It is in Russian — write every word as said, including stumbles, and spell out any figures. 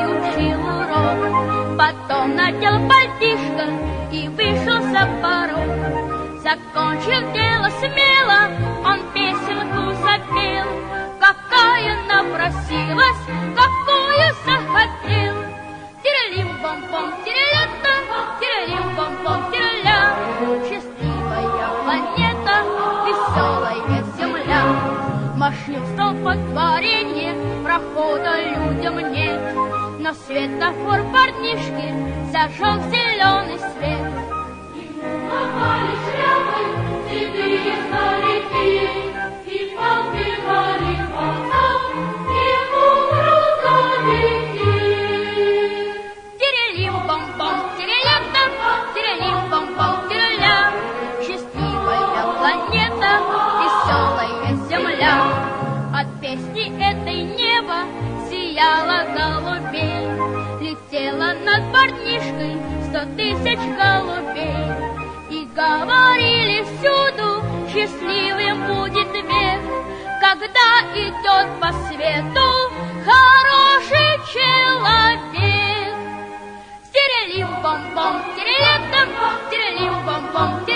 выучил урок. Потом надел пальтишко и вышел за порог. Закончив дело смело, он песенку запел. Какая напросилась, какую захотел. Тирелим-бом-бом, тирелята, тирелим-бом-бом, тиреля. Счастливая планета, веселая земля. Машин столпотворение, прохода людям нет. Но светофор парнишки зажег зеленый свет. Махали шляпой седые старики и подбегали к глазам ему грузовики. Тирелим-бом-бом, тирелята, тирелим-бом-бом, тиреля. Счастливая планета, веселая земля. От песни этой небо сияло голубей. Летело над парнишкой сто тысяч голубей. И говорили всюду, счастливым будет век, когда идет по свету хороший человек. Тирелим-бом-бом, тирелятам, тирелим-бом-бом,